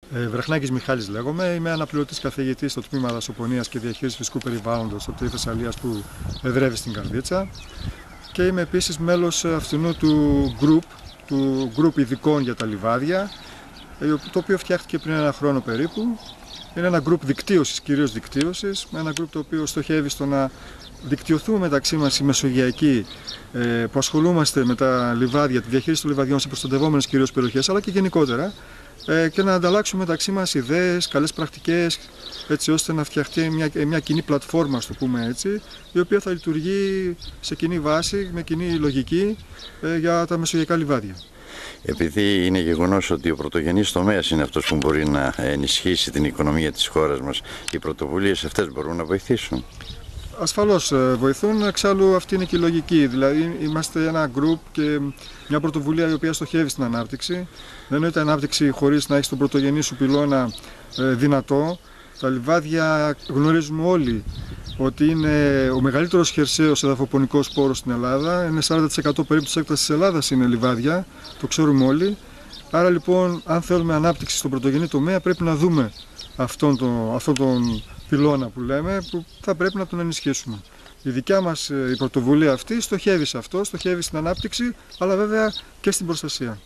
Βραχνάκης Μιχάλης λέγομαι, είμαι αναπληρωτής καθηγητής στο τμήμα δασοπονίας και διαχείρισης φυσικού περιβάλλοντος στο ΤΕΙ Θεσσαλίας που εδρεύει στην Καρδίτσα και είμαι επίσης μέλος αυτού του group ειδικών για τα λιβάδια, το οποίο φτιάχτηκε πριν ένα χρόνο περίπου. Είναι ένα group δικτύωσης, κυρίως δικτύωσης, ένα group το οποίο στοχεύει στο να δικτυωθούμε μεταξύ μας οι μεσογειακοί που ασχολούμαστε με τα λιβάδια, τη διαχείριση των λιβαδιών σε προστατευόμενες κυρίως περιοχές, αλλά και γενικότερα, και να ανταλλάξουμε μεταξύ μας ιδέες, καλές πρακτικές, έτσι ώστε να φτιαχτεί μια κοινή πλατφόρμα, το πούμε έτσι, η οποία θα λειτουργεί σε κοινή βάση, με κοινή λογική για τα μεσογειακά λιβάδια. Επειδή είναι γεγονός ότι ο πρωτογενής τομέας είναι αυτός που μπορεί να ενισχύσει την οικονομία της χώρας μας, οι πρωτοβουλίες αυτές μπορούν να βοηθήσουν? Ασφαλώς βοηθούν, εξάλλου αυτή είναι και η λογική. Δηλαδή, είμαστε ένα group και μια πρωτοβουλία η οποία στοχεύει στην ανάπτυξη. Δεν είναι ανάπτυξη χωρίς να έχεις τον πρωτογενή σου πυλώνα δυνατό. Τα λιβάδια γνωρίζουμε όλοι ότι είναι ο μεγαλύτερος χερσαίος εδαφοπονικός πόρος στην Ελλάδα. Είναι 40% περίπου της έκτασης της Ελλάδας είναι λιβάδια, το ξέρουμε όλοι. Άρα λοιπόν, αν θέλουμε ανάπτυξη στον πρωτογενή τομέα, πρέπει να δούμε αυτόν τον πυλώνα που λέμε, που θα πρέπει να τον ενισχύσουμε. Η δικιά μας η πρωτοβουλία αυτή στοχεύει σε αυτό, στοχεύει στην ανάπτυξη, αλλά βέβαια και στην προστασία.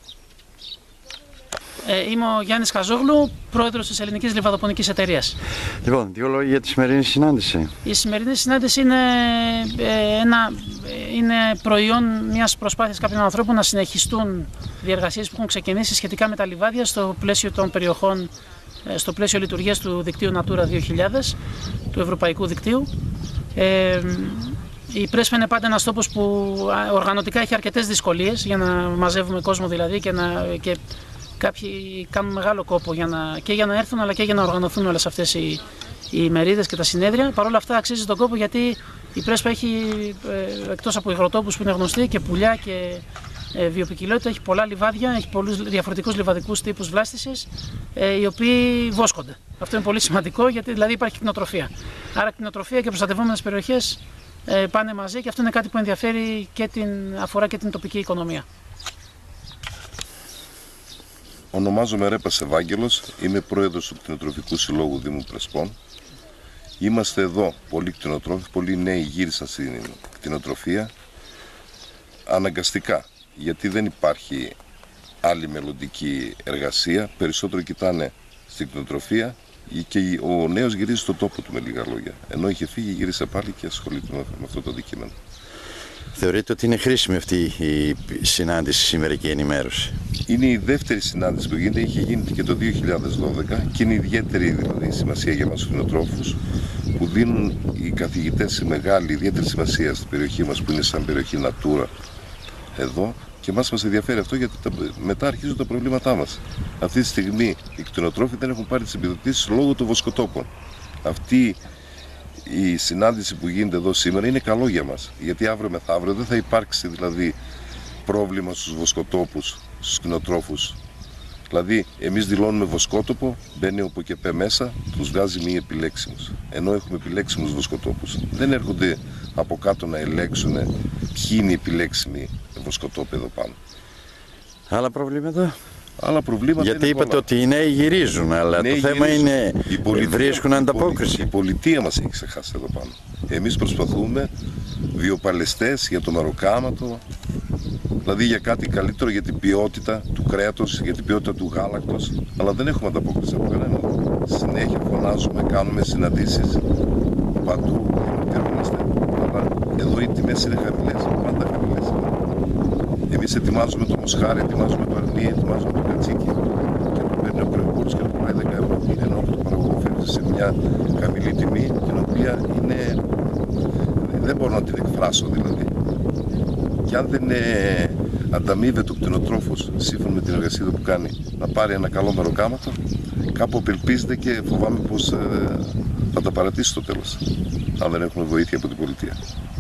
Είμαι ο Γιάννης Καζόγλου, πρόεδρος της Ελληνικής Λιβαδοπονικής Εταιρείας. Λοιπόν, δύο λόγια για τη σημερινή συνάντηση. Η σημερινή συνάντηση είναι προϊόν μιας προσπάθειας κάποιων ανθρώπων να συνεχιστούν διεργασίες που έχουν ξεκινήσει σχετικά με τα λιβάδια στο πλαίσιο των περιοχών, στο πλαίσιο λειτουργίας του δικτύου Natura 2000, του Ευρωπαϊκού Δικτύου. Η Πρέσπα είναι πάντα ένας τόπος που οργανωτικά έχει αρκετές δυσκολίες για να μαζεύουμε κόσμο δηλαδή και κάποιοι κάνουν μεγάλο κόπο και για να έρθουν αλλά και για να οργανωθούν όλες αυτές οι ημερίδες και τα συνέδρια. Παρ' όλα αυτά αξίζει τον κόπο γιατί η Πρέσπα έχει, εκτός από υγροτόπους που είναι γνωστοί, και πουλιά και βιοποικιλότητα, έχει πολλά λιβάδια, έχει πολλούς διαφορετικούς λιβαδικούς τύπους βλάστησης, οι οποίοι βόσκονται. Αυτό είναι πολύ σημαντικό γιατί δηλαδή υπάρχει κτηνοτροφία. Άρα κτηνοτροφία και προστατευόμενες περιοχές πάνε μαζί και αυτό είναι κάτι που ενδιαφέρει και αφορά και την τοπική οικονομία. Ονομάζομαι Ρέπας Ευάγγελος, είμαι πρόεδρος του Κτηνοτροφικού Συλλόγου Δήμου Πρεσπών. Είμαστε εδώ πολλοί κτηνοτρόφοι, πολλοί νέοι γύρισαν στην κτηνοτροφία αναγκαστικά, γιατί δεν υπάρχει άλλη μελλοντική εργασία, περισσότερο κοιτάνε στην κτηνοτροφία και ο νέος γυρίζει στον τόπο του με λίγα λόγια. Ενώ είχε φύγει, γύρισε πάλι και ασχολείται με αυτό το αντικείμενο. Θεωρείτε ότι είναι χρήσιμη αυτή η συνάντηση σήμερα και η ενημέρωση? Είναι η δεύτερη συνάντηση που γίνεται, είχε γίνει και το 2012 και είναι ιδιαίτερη δηλαδή σημασία για μας κτηνοτρόφους που δίνουν οι καθηγητές μεγάλη ιδιαίτερη σημασία στην περιοχή μας που είναι σαν περιοχή Natura εδώ και μας ενδιαφέρει αυτό γιατί μετά αρχίζουν τα προβλήματά μας. Αυτή τη στιγμή οι κτηνοτρόφοι δεν έχουν πάρει τις επιδοτήσεις λόγω των βοσκοτόπων. Αυτή η συνάντηση που γίνεται εδώ σήμερα είναι καλό για μας, γιατί αύριο μεθαύριο δεν θα υπάρξει δηλαδή πρόβλημα στους βοσκοτόπους, στους κτηνοτρόφους. Δηλαδή, εμείς δηλώνουμε βοσκότοπο, μπαίνει ο ΠΟΚΕΠΕ μέσα, τους βγάζει μη επιλέξιμους. Ενώ έχουμε επιλέξιμους βοσκοτόπους. Δεν έρχονται από κάτω να ελέγξουν ποιοι είναι οι επιλέξιμοι βοσκοτόποι εδώ πάνω. Άλλα προβλήματα? Άλλα προβλήματα. Γιατί είπατε ότι οι νέοι γυρίζουν, αλλά το θέμα είναι βρίσκουν ανταπόκριση. Η πολιτεία μας έχει ξεχάσει εδώ πάνω. Εμείς προσπαθούμε βιοπαλαιστές για το μεροκάματο, δηλαδή για κάτι καλύτερο για την ποιότητα του κρέατος, για την ποιότητα του γάλακτος, αλλά δεν έχουμε ανταπόκριση από κανέναν. Συνέχεια φωνάζουμε, κάνουμε συναντήσεις παντού, ενωτιόμαστε, αλλά εδώ οι τιμές είναι χαμηλές, πάντα χαμηλές. Εμείς ετοιμάζουμε το μοσχάρι, ετοιμάζουμε το αρνί, ετοιμάζουμε το κατσίκι και το παίρνει ο προϊόντος και το πουλάει 10 ευρώ. Ενώ το παραγωγό φέρνει σε μια χαμηλή τιμή, την οποία δεν μπορώ να την εκφράσω δηλαδή. Και αν δεν ανταμείβεται ο κτηνοτρόφος σύμφωνα με την εργασία που κάνει να πάρει ένα καλό μεροκάματο, κάπου απελπίζεται και φοβάμαι πως θα τα παρατήσει στο τέλος, αν δεν έχουμε βοήθεια από την πολιτεία.